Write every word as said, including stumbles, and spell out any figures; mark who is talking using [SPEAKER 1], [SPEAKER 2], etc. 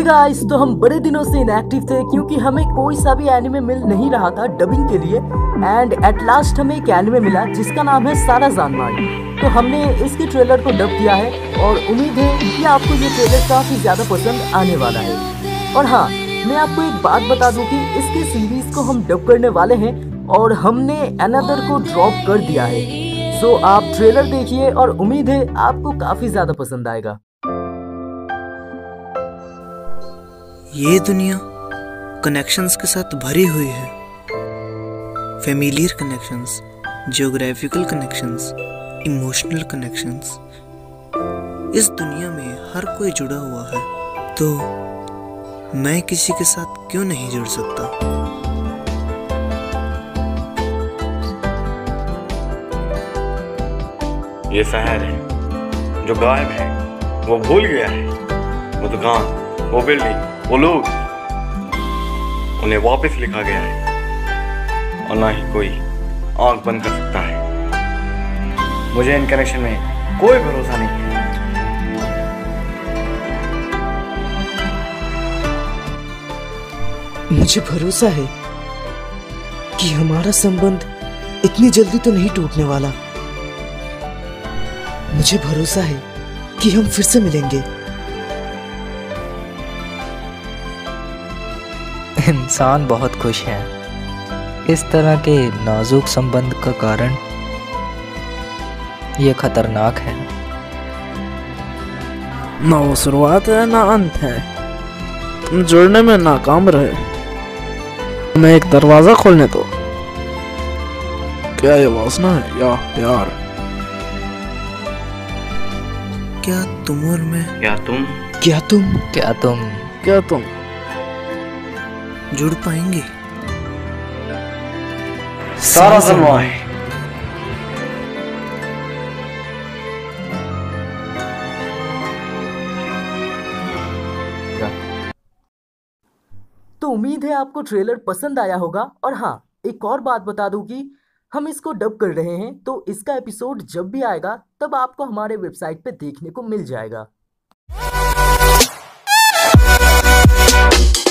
[SPEAKER 1] Hey guys, तो हम बड़े दिनों से इनएक्टिव थे क्योंकि हमें कोई सा भी एनिमे मिल नहीं रहा था डबिंग के लिए। एंड एट लास्ट हमें एक एनिमे मिला जिसका नाम है सारा जानमाई। तो हमने इसके ट्रेलर को डब किया है और उम्मीद है कि आपको ये ट्रेलर काफ़ी ज़्यादा पसंद आने वाला है। और हाँ, मैं आपको एक बात बता दूं कि इसके सीरीज को हम डब करने वाले हैं और हमने अनदर को ड्रॉप कर दिया है। सो आप ट्रेलर देखिए और उम्मीद है आपको काफ़ी ज़्यादा पसंद आएगा।
[SPEAKER 2] ये दुनिया कनेक्शंस के साथ भरी हुई है। Familiar connections, geographical connections, emotional connections. इस दुनिया में हर कोई जुड़ा हुआ है, तो मैं किसी के साथ क्यों नहीं जुड़ सकता।
[SPEAKER 3] ये शहर है जो गायब है, वो भूल गया है। वो दुकान, वो बिल्डिंग, वो लोग, उन्हें वापस लिखा गया है और ना ही कोई आंख बंद कर सकता है। मुझे इन कनेक्शन में कोई भरोसा नहीं है।
[SPEAKER 1] मुझे भरोसा है कि हमारा संबंध इतनी जल्दी तो नहीं टूटने वाला। मुझे भरोसा है कि हम फिर से मिलेंगे।
[SPEAKER 4] इंसान बहुत खुश है। इस तरह के नाजुक संबंध का कारण ये खतरनाक है।
[SPEAKER 5] ना वो शुरुआत है ना अंत है। तुम जुड़ने में नाकाम रहे। तुम्हें एक दरवाजा खोलने दो। क्या ये वासना है या प्यार?
[SPEAKER 2] क्या तुम और मैं,
[SPEAKER 3] क्या तुम
[SPEAKER 1] क्या तुम
[SPEAKER 4] क्या तुम
[SPEAKER 5] क्या तुम
[SPEAKER 2] जुड़ पाएंगे?
[SPEAKER 3] सारा जानमाई।
[SPEAKER 1] तो उम्मीद है आपको ट्रेलर पसंद आया होगा। और हाँ, एक और बात बता दूं कि हम इसको डब कर रहे हैं, तो इसका एपिसोड जब भी आएगा तब आपको हमारे वेबसाइट पे देखने को मिल जाएगा।